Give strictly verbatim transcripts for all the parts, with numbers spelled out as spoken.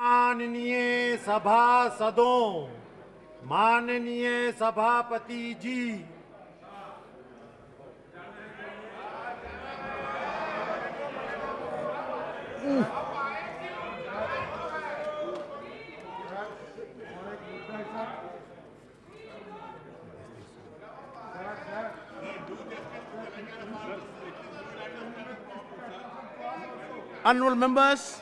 माननीय सभासदों, माननीय सभापति जी, honorable members,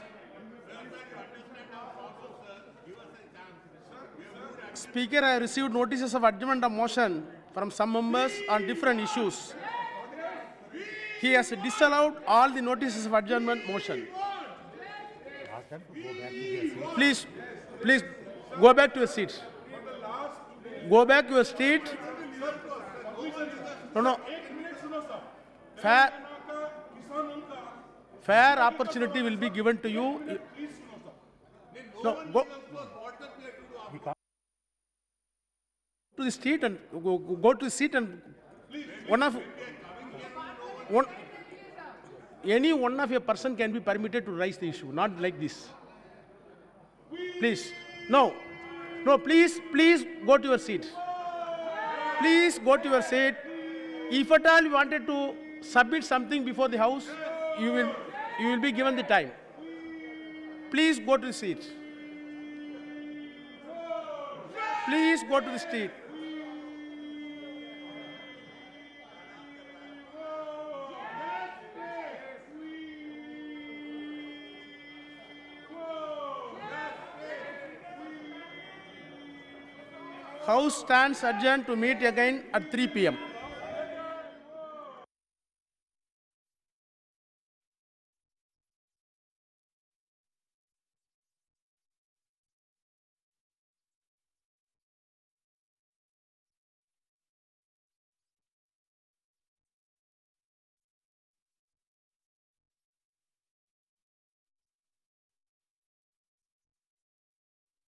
Speaker, I received notices of adjournment of motion from some members on different issues. He has disallowed all the notices of adjournment motion. Please, please go back to your seat. Go back to your seat. No, no. Fair, fair opportunity will be given to you. No, go to the seat and go, go to the seat and one of one any one of your person can be permitted to raise the issue, not like this. Please, no, no, please, please go to your seat. Please go to your seat. If at all you wanted to submit something before the House, you will, you will be given the time. Please go to the seat. Please go to the seat. House stands adjourned to meet again at three P M